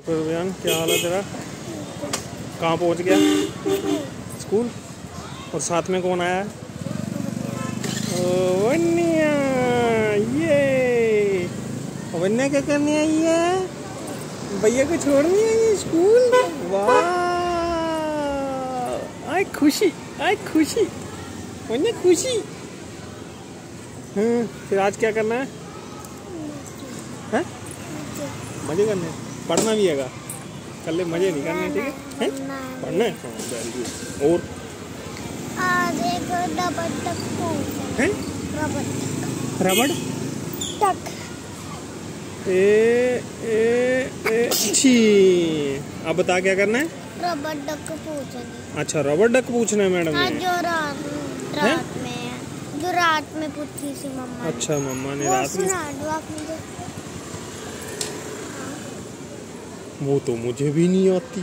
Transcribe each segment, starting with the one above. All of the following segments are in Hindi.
फिर बयान क्या हाल है तेरा? कहाँ पहुँच गया? स्कूल। और साथ में कौन आया है? ओ वन्या, ये वन्या क्या करने आई है? भैया को छोड़ने आई है स्कूल। वाह, आय खुशी, आय खुशी, वन्या खुशी। फिर आज क्या करना है? हैं? मजे करने, पढ़ना भी है। कल मजे नहीं करने, ठीक है? पढ़ना है। Very good. और आज एक रबड़ टक हैं? रबड़ टक छी। अब बता क्या करना है? रबड़ डक पूछनी। अच्छा, रबड़ डक पूछना है मैडम ने। जो रात में पूछी थी मम्मा। अच्छा, मम्मा ने रात में। वो तो मुझे भी नहीं आती।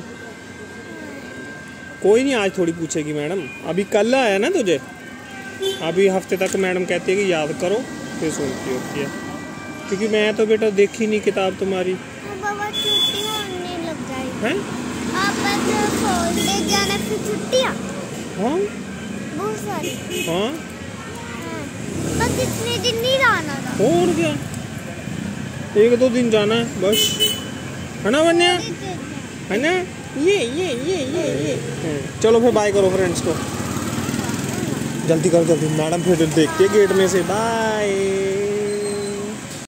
कोई नहीं, आज थोड़ी पूछेगी मैडम। अभी कल आया ना तुझे, अभी हफ्ते तक मैडम कहती है कि याद करो, फिर सुनती होती है। क्योंकि मैं तो बेटा देखी नहीं किताब तुम्हारी। बाबा छुट्टी होने लग जाएगी। हैं? आप कॉलेज जाना फिर छुट्टियाँ? हाँ बहुत सारी। हाँ, बस इतने दिन नहीं रहना था। और क्या, 1-2 दिन जाना है बस, है ना वन्या? है ना? ये। चलो फिर बाय करो फ्रेंड्स को। जल्दी करो जल्दी, मैडम फिर देखती है गेट में से। बाय।